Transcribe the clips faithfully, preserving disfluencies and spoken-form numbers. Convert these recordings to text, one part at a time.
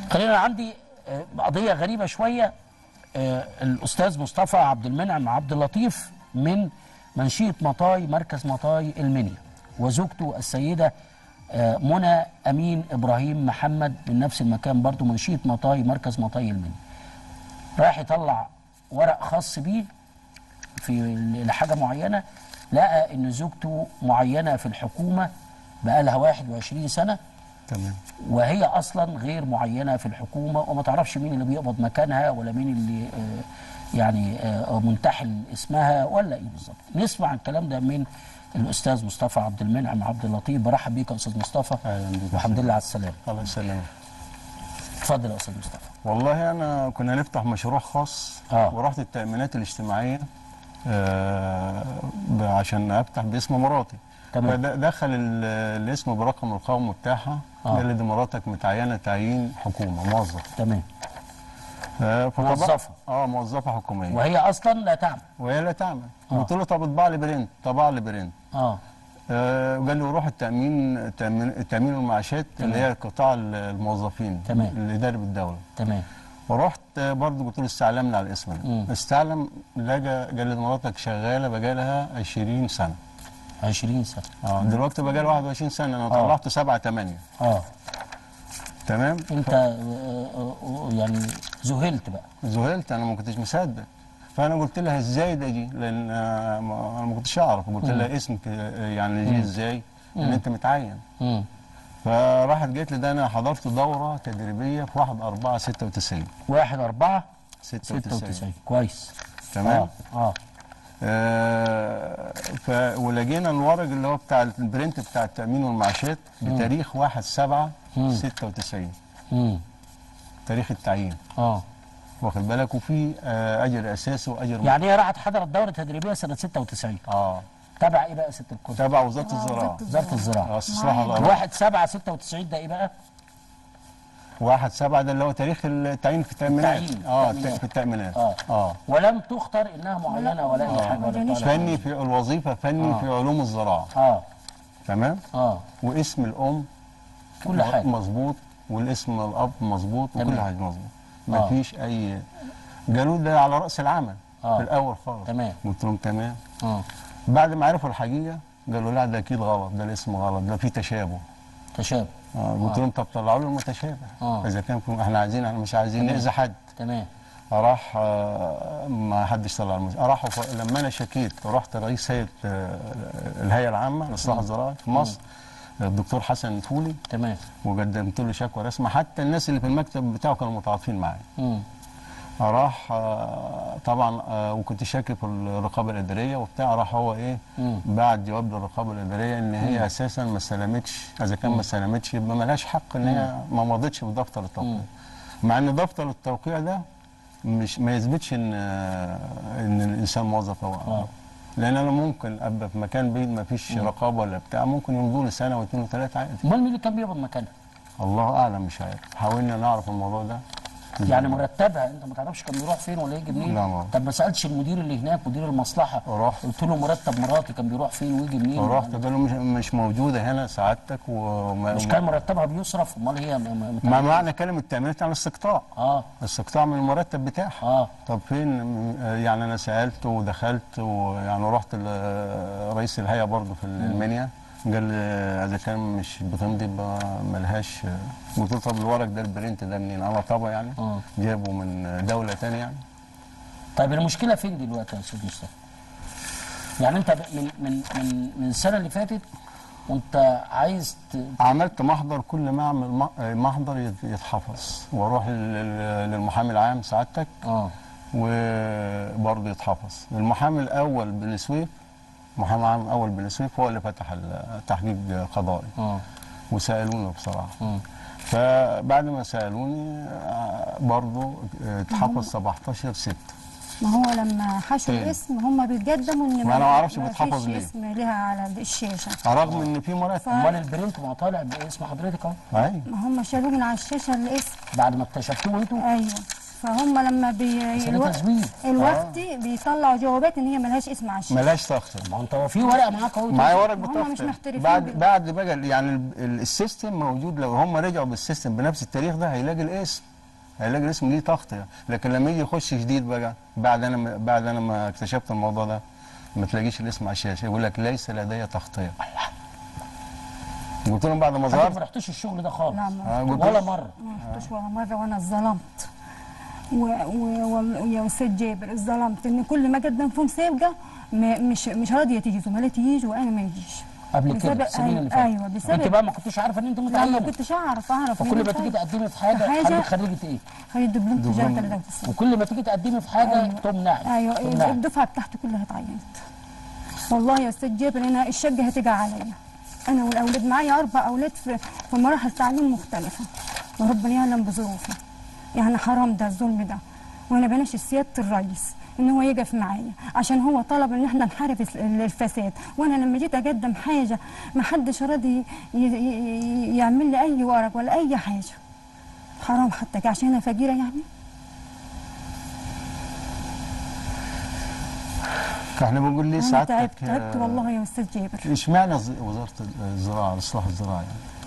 خلينا عندي قضيه غريبه شويه. الاستاذ مصطفى عبد المنعم عبد اللطيف من منشيه مطاي مركز مطاي المنيا، وزوجته السيده منى امين ابراهيم محمد من نفس المكان برضه منشيه مطاي مركز مطاي المنيا. راح يطلع ورق خاص بيه في لحاجه معينه، لقى ان زوجته معينه في الحكومه بقالها واحد وعشرين سنه. تمام. وهي اصلا غير معينه في الحكومه، وما تعرفش مين اللي بيقبض مكانها ولا مين اللي آه يعني آه منتحل اسمها ولا ايه بالظبط. نسمع الكلام ده من الاستاذ مصطفى عبد المنعم عبد اللطيف. برحب بيك يا استاذ مصطفى. اهلا بيك. والحمد لله على السلامه. الله يسلمك. اتفضل يا استاذ مصطفى. والله انا كنا نفتح مشروع خاص آه. ورحت التامينات الاجتماعيه آه عشان افتح باسم مراتي. تمام. فدخل الاسم برقم القومي بتاعها. آه. قال لي دي مراتك متعينه تعيين حكومه موظف. تمام. آه موظفه. اه موظفه حكوميه. وهي اصلا لا تعمل. وهي لا تعمل. آه. قلت له طب اطبع لي برنت، طبع لي برنت. اه آه قال لي روح التامين التامين, التأمين والمعاشات اللي هي قطاع الموظفين. تمام. الاداري بالدوله. تمام. ورحت برضه قلت له استعلمنا على الاسم ده. استعلم لقى قال لي مراتك شغاله بقى لها عشرين سنه. عشرين سنه. اه دلوقتي بقى لها واحد وعشرين سنه. انا طلعت سبعة ثمانية. اه تمام. انت ف... آه يعني ذهلت بقى. ذهلت، انا ما كنتش مصدق. فانا قلت لها ازاي ده جه؟ لان انا ما كنتش اعرف. قلت لها اسمك يعني جه ازاي؟ ان انت متعين. امم فراحت قالت لي ده انا حضرت دوره تدريبيه في واحد أربعة ستة وتسعين. واحد أربعة ستة وتسعين. كويس. تمام. اه اه, آه ف ولقينا الورق اللي هو بتاع البرنت بتاع التامين والمعاشات بتاريخ واحد سبعة ستة وتسعين. امم تاريخ التعيين. اه واخد بالك. وفي آه اجر اساسي واجر يعني هي راحت حضرت دوره تدريبيه سنه ستة وتسعين. اه تبع ايه بقى ست الكل؟ تبع وزاره الزراعه. وزاره الزراعه. اه استصلاح الارض. واحد سبعة ستة وتسعين ده ايه بقى؟ واحد سبعة ده اللي هو تاريخ التعيين في التامينات. التعيين. اه التأمينات. في التامينات. اه اه ولم تختار انها معينه ولا اي حاجه ولا فني في الوظيفه فني آه. في علوم الزراعه. اه تمام. اه واسم الام كل حاجه مظبوط، والاسم الاب مظبوط، وكل حاجه مظبوط. آه. مفيش اي. قالوا ده على راس العمل. آه. في الاول خالص. تمام. قلت لهم تمام. اه بعد ما عرفوا الحقيقه قالوا لا ده اكيد غلط، ده الاسم غلط، ده في تشابه. تشابه. اه قلت لهم طب طلعوا لي المتشابه. آه. اذا كان احنا عايزين احنا مش عايزين ناذي حد. تمام. راح آه ما حدش طلع المتشابه. راحوا لما انا شكيت رحت رئيس هيئه آه الهيئه العامه للاصلاح الزراعي في مصر الدكتور حسن فولي. تمام. وقدمت له شكوى رسميه، حتى الناس اللي في المكتب بتاعه كانوا متعاطفين معايا. امم راح آه طبعا آه وكنت شاكي في الرقابه الاداريه وبتاع. راح هو ايه مم. بعت جواب للرقابه الاداريه ان هي مم. اساسا ما استلمتش. اذا كان ما استلمتش يبقى ما لهاش حق ان هي ما مضتش في دفتر التوقيع. مع ان دفتر التوقيع ده مش ما يثبتش ان آه ان الانسان موظف او آه. لان انا ممكن ابقى في مكان بعيد ما فيش رقابه ولا بتاع، ممكن يمضوا لي سنه واثنين وثلاثه عادي. امال مين اللي كان بيقبض مكانها؟ الله اعلم، مش عارف. حاولنا نعرف الموضوع ده. يعني مرتبها انت ما تعرفش كان بيروح فين ولا يجي منين؟ لا ما طب ما سالتش المدير اللي هناك مدير المصلحه؟ رحت قلت له مرتب مراتي كان بيروح فين ويجي منين؟ رحت قالوا مش مش موجوده هنا سعادتك. وما مش كان مرتبها بيصرف؟ امال هي م- ما معنى كلمه التامينات عن الاستقطاع. اه استقطاع من المرتب بتاعها. اه طب فين؟ يعني انا سالت ودخلت ويعني رحت رئيس الهيئه برضه في المنيا. قال لي اذا كان مش بتمضي يبقى ملهاش. قلت له طب الورق ده البرنت ده منين؟ انا طبعا يعني آه. جابه من دوله ثانيه يعني. طيب المشكله فين دلوقتي يا استاذ مصطفى؟ يعني انت من من من من السنه اللي فاتت وانت عايز ت... عملت محضر، كل ما اعمل محضر يتحفظ واروح للمحامي العام سعادتك. اه وبرضه يتحفظ. المحامي الاول بن سويف، محامي عام اول بن سويف هو اللي فتح التحقيق قضائي. اه وسالوني بصراحه. اه فبعد ما سالوني برضه اتحفظ سبعتاشر ستة. ما هو لما حشوا الاسم هم بيتقدموا ان ما انا ما اعرفش بيتحفظ ليه. اسم ليها على الشاشه رغم ان في مرتب. امال البرنت ما طالع باسم حضرتك اهو. ايوه ما هم شالوه من على الشاشه الاسم بعد ما اكتشفتوه انتوا. ايوه فهم لما بي مسألة الو... تزوير. الوقت بيطلعوا جوابات ان هي ملهاش اسم على الشيك. ملهاش تخطيط. ما انت هو في ورقه معاك اهو. معايا ورق هم مش بتخطيط. محترفين بعد بال- بعد بقى يعني ال- ال- السيستم موجود، لو هم رجعوا بالسيستم بنفس التاريخ ده هيلاقي الاسم، هيلاقي الاسم ليه تغطيه. لكن لما يجي يخش جديد بقى بعد انا ما- بعد انا ما اكتشفت الموضوع ده ما تلاقيش الاسم على الشاشه، يقول لك ليس لدي تغطيه. قلت لهم بعد ما انت ما ظهرت رحتوش الشغل ده خالص؟ لا ما آه، قلت ولا لهم- مره؟ ما رحتش ولا مره وانا اتظلمت. ويا استاذ جابر اتظلمت ان كل ما اقدم فيهم سابقه ما- مش مش راضيه تيجي، زملاتي يجوا وانا ما يجيش. قبل كده بسبب- السنين اللي أيوة- فاتت. أيوة، بسبب- انت بقى ما كنتش عارفه ان انت لا ما متعينه؟ كنتش اعرف اعرف وكل مين ما تيجي طيب. تقدمي في حاجه حاجة- حضرتك خريجه ايه؟ خدت دبلوم تجاره دبلوم. ثلاثة وتسعين. وكل ما تيجي تقدمي في حاجه أيوة. تمنعي. ايوه تمنعي. الدفعه بتاعتي كلها اتعينت. والله يا استاذ جابر انا الشقه هتيجي عليا. انا والاولاد معايا اربع اولاد في, في مراحل تعليم مختلفه، وربنا يعلم بظروفي. يعني حرام ده الظلم ده، وانا بناشد سياده الرئيس ان هو يقف معايا عشان هو طلب ان احنا نحارب الس- الفساد، وانا لما جيت اقدم حاجه ما حدش راضي ي- ي- يعمل لي اي ورق ولا اي حاجه. حرام حتى كده عشان انا فقيره يعني. احنا بنقول ليه انا سعادتك تعبت تعبت آه، والله يا استاذ جابر. اشمعنى ز- وزاره الزراعه الاصلاح الزراعي؟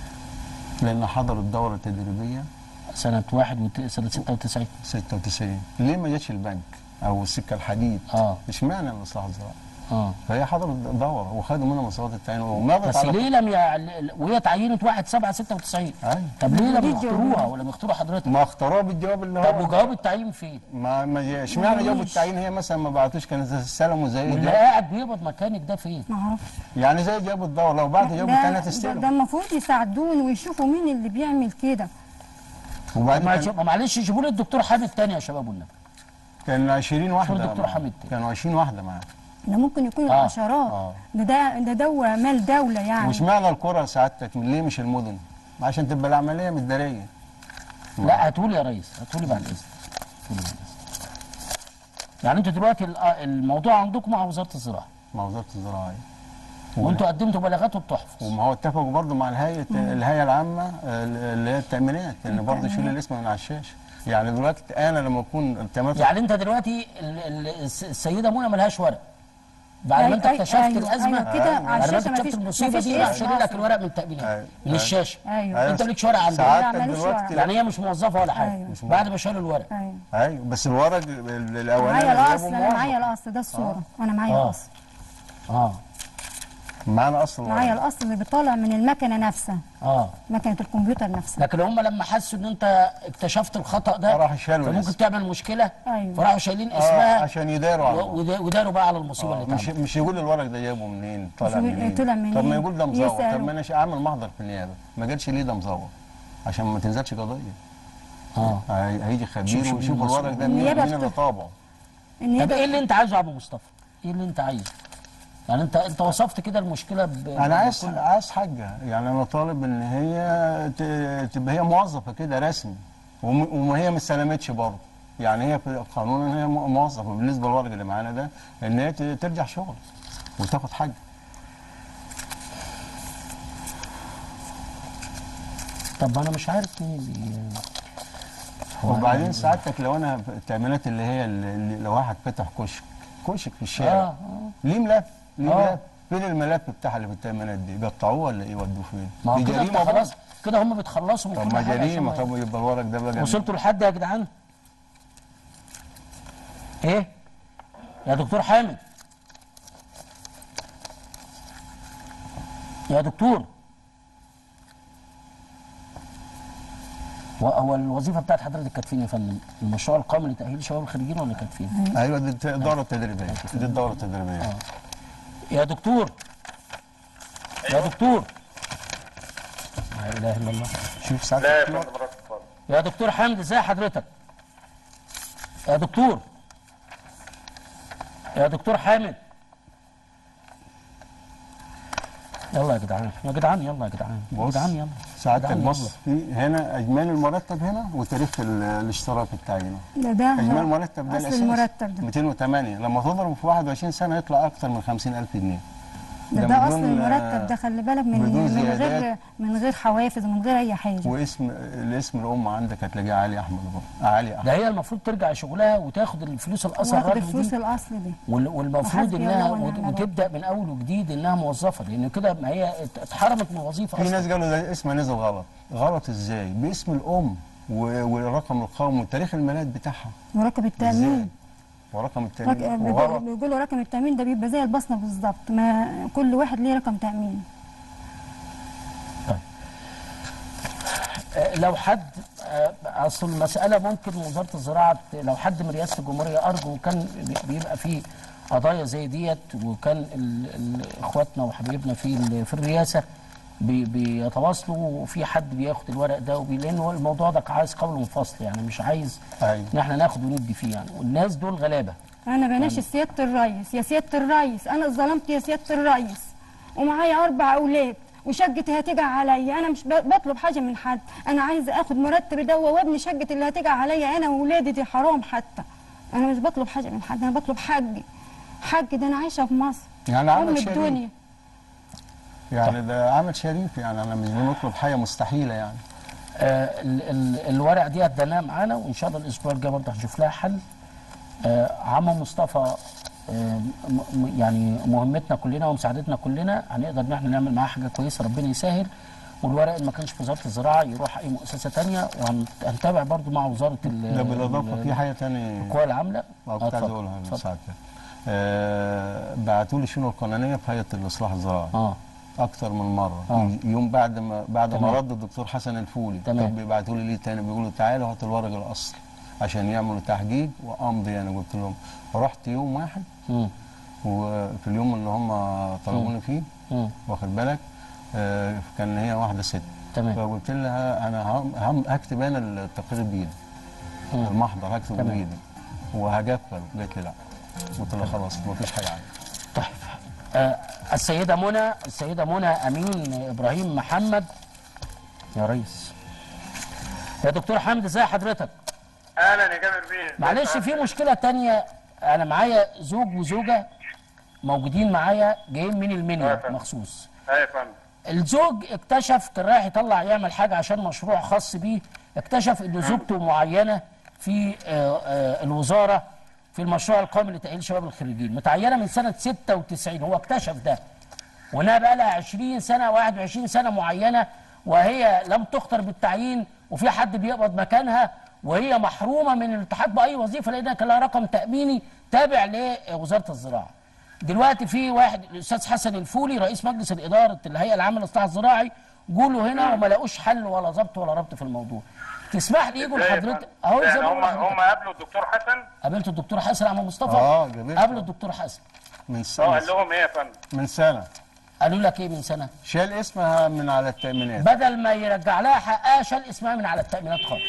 لان حضروا الدوره التدريبيه سنه واحد وت... سنه ستة وتسعين. ستة وتسعين، ليه ما جاتش البنك او السكه الحديد؟ اه اشمعنى الاصلاح الزراعي؟ اه فهي حضرت دوره وخدوا منها مصادر التعيين ومضت بس على ليه لم ي... وهي اتعينت واحد سبعة ستة وتسعين؟ أيوة. طب ليه لم دي يختاروها الجواب. ولم يختاروا حضرتك؟ ما اختاروها بالجواب اللي طب هو وجواب التعيين فين؟ ما ما اشمعنى جابوا مفيش. التعيين؟ هي مثلا ما بعتوش كانت استلموا زي واللي ده. قاعد بيقبض مكانك ده فين؟ ما اعرفش. يعني زي جابوا الدوره، لو بعد جابوا الثانيه ده, ده, ده تستلم. المفروض يساعدوني ويشوفوا مين اللي بيعمل كده. وبعدين ما كان, يجيب- معلش يجيبوا لي الدكتور حامد تاني يا شباب والنبي. كان عشرين واحده الدكتور معاه. حامد تاني. كانوا عشرين واحده معاه. ده ممكن يكون آه. عشرات. آه. ده ده ده دو مال دوله يعني. واشمعنى القرى سعادتك ليه مش المدن؟ عشان تبقى العمليه متداريه. لا هاتولي يا ريس، هاتولي بعد اذنك. هاتولي بعد إذنك. يعني انتوا دلوقتي ال- الموضوع عندكم مع وزاره الزراعه مع وزاره الزراعه. وانتوا قدمتوا بلاغات وبتحفظ. وما هو اتفقوا برضه مع الهيئه الهيئه العامه آه، اللي هي التامينات ان برضه يشيل الاسم من على الشاشه. يعني دلوقتي انا لما اكون التامينات يعني انت دلوقتي ال- ال- الس- السيده منى ملهاش ورق بعد ما أي- انت أي- اكتشفت أيوة، الازمه. أيوة كده على بعد ما الشاشة انت اكتشفت مفيش- المصيبه مفيش دي راح اسم شايل لك أصلاً. الورق من التامينات أيوة. من الشاشه. ايوه انت مالكش ورق عندك. لا، سعادتك ماليش دلوقتي ورق. يعني هي مش موظفه ولا حاجه أيوة. بعد ما شالوا الورق. ايوه ايوه بس الورق ال- الاولاني معايا اللي الاصل، جابه انا معايا موظف. الاصل ده الصوره. انا معايا آه. الاصل. اه معانا اصل معايا الورق. الاصل اللي بيطالع من المكنه نفسها، اه مكنه الكمبيوتر نفسها. لكن هم لما حسوا ان انت اكتشفت الخطا ده راحوا شالوا فممكن الاسم. تعمل مشكله. أيوة. فراحوا شايلين آه اسمها عشان يداروا على و- ودا- وداروا بقى على المصيبه آه اللي مش اتعملت. مش يقول الورق ده جايبه منين طالع مش يقول منين طلع منين. طب ما يقول ده مزور. طب يسألوا. ما انا ش- اعمل محضر في النيابه ما جالش ليه ده مزور عشان ما تنزلش قضيه. اه هي- هيجي شوف- خبير شوف ويشوف المسؤول. الورق ده مين النيابة مين اللي بت- طابعه. طب النيابه ايه اللي انت عايزه يا ابو مصطفى؟ ايه اللي انت عايزه؟ يعني انت انت وصفت كده المشكله ب... انا عايز بكل- عايز حاجه، يعني انا طالب ان هي ت- تبقى هي موظفه كده رسمي وم- وما هي ما استلمتش برضه. يعني هي في القانون ان هي م- موظفه بالنسبه للورق اللي معانا ده ان هي ت- ترجع شغل وتاخد حاجه. طب ما انا مش عارف مين اللي- هو وبعدين سعادتك لو انا في التامينات اللي هي اللي اللي لو واحد فتح كشك كشك في الشارع اه اه ليه ملف ليه آه. ملف فين الملف بتاعها اللي في التامينات دي؟ قطعوه ولا ايه ودوه فين؟ ما هو دي كده انت جريمه خلاص برضه. كده هم بيتخلصوا من طب كل ما حاجه عشان جريمه ما- طب يبقى الورق ده بقى وصلتوا لحد يا جدعان؟ ايه؟ يا دكتور حامد يا دكتور هو- هو الوظيفه بتاعت حضرتك كانت فين يا فندم؟ المشروع القومي لتاهيل شباب الخريجين ولا كانت فين؟ ايوه دي الت- الدوره التدريبيه دي الدوره التدريبيه. يا دكتور يا دكتور لا اله الا الله. شوف ساعتك لا يا في فندم ورق. حضرتك اتفضل. يا دكتور حامد ازي حضرتك؟ يا دكتور يا دكتور حامد يلا يا جدعان يا جدعان يلا يا جدعان يا بص جدعان يلا ساعتك جدعان بص يلا. في هنا اجمالي المرتب هنا وتاريخ ال- الاشتراك بتاعنا. ده ده اجمالي المرتب ده اصل الاساس المرتب ده مئتين وثمانية لما تضرب في واحد وعشرين سنه يطلع اكتر من خمسين ألف جنيه. ده, ده ده اصل بدون، المرتب ده، خلي بالك، من بدون من غير زيادات. من غير حوافز ومن غير اي حاجه. واسم الاسم الام عندك هتلاقيه علي احمد برضه، علي احمد. ده هي المفروض ترجع شغلها وتاخد الفلوس الاصل واخد الراتب الفلوس دي، الاصل دي. وال- والمفروض وحسبي انها الله ونعم وت- الوكيل. وتبدا من اول وجديد انها موظفه، لان كده ما هي ات- اتحرمت من الوظيفه في اصلا. ناس قالوا ده اسمها نزل غلط. غلط ازاي؟ باسم الام و- والرقم القومي وتاريخ الميلاد بتاعها. ورقم ازاي؟ التامين. ورقم رك- التامين بيقول- وغلط. بيقولوا رقم التامين ده بيبقى زي البصمه بالظبط، ما كل واحد ليه رقم تامين. آه، لو حد آه، اصل المساله ممكن وزاره الزراعه لو حد من رئاسه الجمهوريه ارجو كان بي- بيبقى فيه قضايا زي ديت، وكان ال- ال- اخواتنا وحبايبنا في ال- في الرئاسه بي- بيتواصلوا، وفي حد بياخد الورق ده وبي- لان هو الموضوع ده عايز قول منفصل، يعني مش عايز أيوة. ان احنا ناخد وندي فيه يعني، والناس دول غلابه. انا بناشد سياده الرئيس، يا سياده الرئيس انا اتظلمت يا سياده الرئيس، ومعايا اربع اولاد وشقتي هتيجي عليا، انا مش ب- بطلب حاجه من حد، انا عايزه اخد مرتبي ده وابني شقتي اللي هتيجي عليا انا واولادي دي، حرام حتى. انا مش بطلب حاجه من حد، انا بطلب حقي. حقي ده انا عايشه في مصر، يعني ام عمل شريف. الدنيا. يعني ده عمل شريف، يعني انا مش بنطلب حاجه مستحيله يعني. آه ال ال الورق دي هتدناها معانا، وان شاء الله الاسبوع الجاي برضه هنشوف لها حل. آه عم مصطفى آه م- يعني مهمتنا كلنا ومساعدتنا كلنا، هنقدر ان احنا نعمل معاه حاجه كويسه، ربنا يسهل. والورق اللي ما كانش في وزاره الزراعه يروح اي مؤسسه ثانيه، وهنتابع برضه مع وزاره ال- ده بالاضافه ال- في حاجه ثانيه القوى العامله. كنت عايز اتفضل، اقولها اتفضل. لسعادتك. آه بعتوا لي شنو القانونيه في هيئه الاصلاح الزراعي. اه اكتر من مره. آه. يوم بعد ما بعد ما تمام. رد الدكتور حسن الفولي تمام. كان بيبعتوا لي ليه تاني بيقولوا تعالوا هاتوا الورق الاصل عشان يعملوا تحقيق وامضي. انا قلت لهم رحت يوم واحد، مم. وفي اليوم اللي هم طلبوني فيه مم. واخد بالك آه كان هي واحده ست. تمام. فقلت لها انا هم- هم هكتب انا التقرير بايدي، مم. المحضر هكتبه تمام. بايدي وهجفل. قالت لي لا. قلت لها خلاص مفيش حاجه عندي. طيب آه السيده منى السيده منى امين ابراهيم محمد. يا ريس يا دكتور حمد، ازي حضرتك؟ اهلا يا جابر بيه. معلش في مشكله تانية، انا معايا زوج وزوجه موجودين معايا جايين من آه المنيا فندم. مخصوص. ايوه يا فندم. الزوج اكتشف كان رايح يطلع يعمل حاجه عشان مشروع خاص بيه، اكتشف ان زوجته معينه في آه، آه، الوزاره في المشروع القومي لتاهيل شباب الخريجين، متعينه من سنه ستة وتسعين، هو اكتشف ده، وانها بقى لها عشرين سنه واحد وعشرين سنه معينه وهي لم تختر بالتعيين، وفي حد بيقبض مكانها، وهي محرومه من الالتحاق باي وظيفه لانها كان لها رقم تاميني تابع لوزاره الزراعه. دلوقتي في واحد الاستاذ حسن الفولي رئيس مجلس الاداره الهيئه العامه للاصلاح الزراعي جوله هنا وما لاقوش حل ولا ضبط ولا ربط في الموضوع. تسمح لي يجوا إزاي يا لحضرتك فندم؟ اهو زي يعني ما هم بقول هم لحضرتك. قابلوا الدكتور حسن. قابلت الدكتور حسن عم مصطفى. اه قابلت. قابل الدكتور حسن. من اه سنه قال لهم ايه يا فندم؟ من سنه قالوا لك ايه من سنه؟ شال اسمها من على التامينات. بدل ما يرجع لها حقها شال اسمها من على التامينات خالص.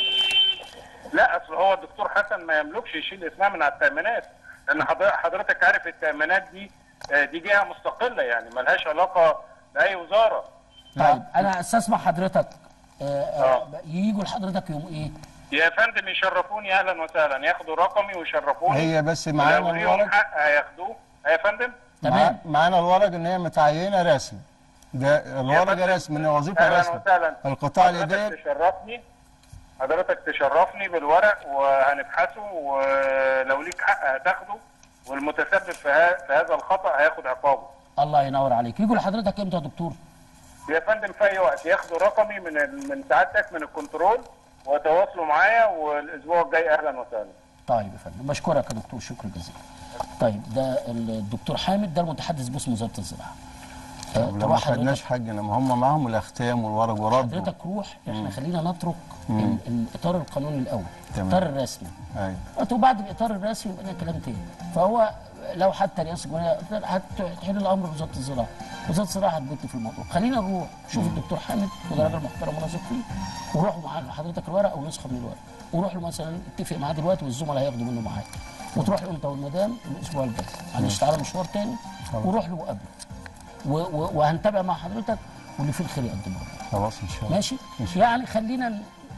لا اصل هو الدكتور حسن ما يملكش يشيل اسمها من على التامينات، لان حضر- حضرتك عارف التامينات دي آه، دي جهه مستقله يعني ملهاش علاقه باي وزاره. طيب انا استسمع حضرتك آه، آه، يجوا لحضرتك يوم ايه؟ يا فندم يشرفوني اهلا وسهلا، ياخدوا رقمي ويشرفوني. هي بس معانا ولو ليهم الورق. حق هياخدوه. يا فندم تمام. مع- معانا الورق ان هي متعينه رسمي. ده الورق فندم. رسمي ان وظيفه اهلا رسمي. وسهلا. القطاع حضرتك الاداري. تشرفني حضرتك تشرفني بالورق وهنبحثه، ولو ليك حق هتاخده، والمتسبب في, ها في هذا الخطأ هياخد عقابه. الله ينور عليك. يجوا لحضرتك امتى يا دكتور؟ يا فندم في اي وقت ياخدوا رقمي من ال- من سعادتك من الكنترول ويتواصلوا معايا، والاسبوع الجاي اهلا وسهلا. طيب يا فندم بشكرك يا دكتور شكرا جزيلا. طيب ده الدكتور حامد ده المتحدث باسم وزاره الزراعه. آه، لو ما تروح خدناش حضرتك حقنا ما هم معاهم الاختام والورق وردوا. حضرتك روح، احنا خلينا نترك ال- الاطار القانوني الاول، تمام. الاطار الرسمي. ايوه. وبعد الاطار الرسمي يبقى لنا كلام تاني. فهو لو حتى رئاسه الجمهوريه هتحل الامر بوزاره الزراعه، وزاره الزراعه هتبت في الموضوع. خلينا نروح شوف الدكتور حامد وده راجل محترم ونثق فيه، وروحوا معاه حضرتك الورق او نسخه من الورق، وروح له مثلا اتفق معاه دلوقتي والزملاء هياخدوا منه معاك، وتروح له انت والمدام الاسبوع الجاي معلش تعالى مشوار تاني، وروح له وقابله و- و- وهنتابع مع حضرتك واللي فيه الخير يقدمه. خلاص ان شاء الله. ماشي؟ إن شاء الله. يعني خلينا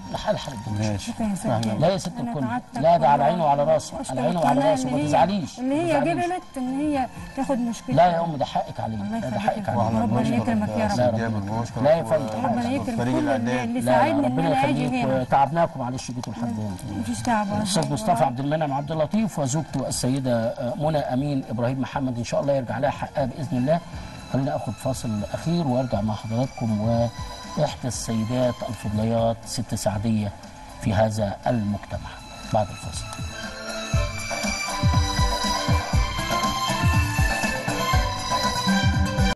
لحال حال الدنيا. ماشي. شكرا يا ست جابر. لا يا ست أنا الكل، تعبتك لا ده على والله. عيني وعلى راسي، وأشكر على عيني وعلى القناة راسي، اللي وما هي- تزعليش اللي ما هي تزعليش. قبلت ان هي تاخد مشكلتي. لا يا ام ده حقك علينا، الله لا ده يخليك حقك يا علينا. رب. ربنا يكرمك يا رب. ست جابر، بنشكرك لا يا فندم. ربنا و- يكرم فريق كل الاعداد. اللي لا لا ساعدني ان ربنا انا اجي يخليك، هنا. وتعبناكم معلش جيتوا لحد هنا. مفيش تعب ولا الاستاذ حاجة. مصطفى عبد المنعم عبد اللطيف وزوجته السيده منى امين ابراهيم محمد، ان شاء الله يرجع لها حقها باذن الله. خلينا اخد فاصل اخير وارجع مع حضراتكم واحدى السيدات الفضليات ست سعديه في هذا المجتمع بعد الفاصل.